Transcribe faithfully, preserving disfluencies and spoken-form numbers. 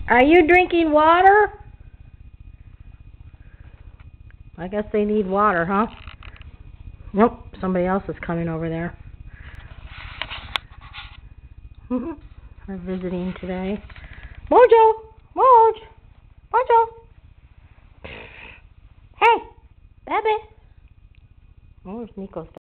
Are you drinking water? I guess they need water, huh? Nope, somebody else is coming over there. We're visiting today. Mojo! Moj! Mojo! Hey! Baby! Oh, there's Nico's